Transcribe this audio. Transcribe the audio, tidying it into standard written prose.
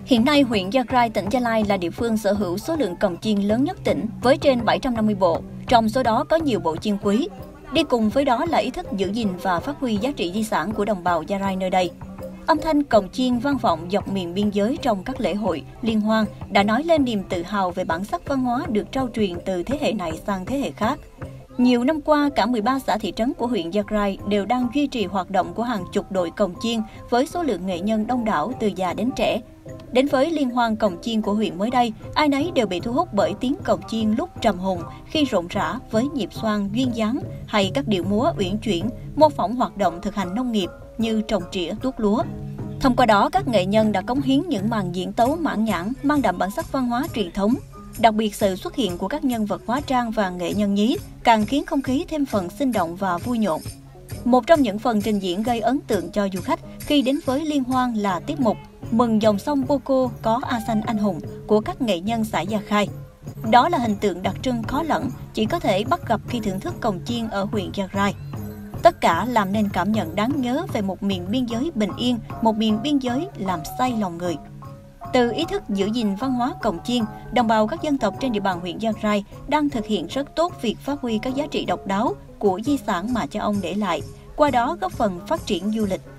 Hiện nay, huyện Gia Rai, tỉnh Gia Lai là địa phương sở hữu số lượng cồng chiên lớn nhất tỉnh với trên 750 bộ, trong số đó có nhiều bộ chiên quý. Đi cùng với đó là ý thức giữ gìn và phát huy giá trị di sản của đồng bào Gia Rai nơi đây. Âm thanh cồng chiên vang vọng dọc miền biên giới trong các lễ hội, liên hoan đã nói lên niềm tự hào về bản sắc văn hóa được trao truyền từ thế hệ này sang thế hệ khác. Nhiều năm qua, cả 13 xã thị trấn của huyện Gia Rai đều đang duy trì hoạt động của hàng chục đội cồng chiên với số lượng nghệ nhân đông đảo từ già đến trẻ. Đến với liên hoan cồng chiên của huyện mới đây, ai nấy đều bị thu hút bởi tiếng cồng chiên lúc trầm hùng khi rộn rã với nhịp xoang duyên dáng hay các điệu múa uyển chuyển, mô phỏng hoạt động thực hành nông nghiệp như trồng trĩa, tuốt lúa. Thông qua đó, các nghệ nhân đã cống hiến những màn diễn tấu mãn nhãn mang đậm bản sắc văn hóa truyền thống. Đặc biệt, sự xuất hiện của các nhân vật hóa trang và nghệ nhân nhí càng khiến không khí thêm phần sinh động và vui nhộn. Một trong những phần trình diễn gây ấn tượng cho du khách khi đến với liên hoan là tiết mục Mừng dòng sông Poco có A Xanh anh hùng của các nghệ nhân xã Gia Khai. Đó là hình tượng đặc trưng khó lẫn, chỉ có thể bắt gặp khi thưởng thức cồng chiên ở huyện Gia Rai. Tất cả làm nên cảm nhận đáng nhớ về một miền biên giới bình yên, một miền biên giới làm say lòng người. Từ ý thức giữ gìn văn hóa cồng chiên, đồng bào các dân tộc trên địa bàn huyện Gia Rai đang thực hiện rất tốt việc phát huy các giá trị độc đáo của di sản mà cha ông để lại, qua đó góp phần phát triển du lịch.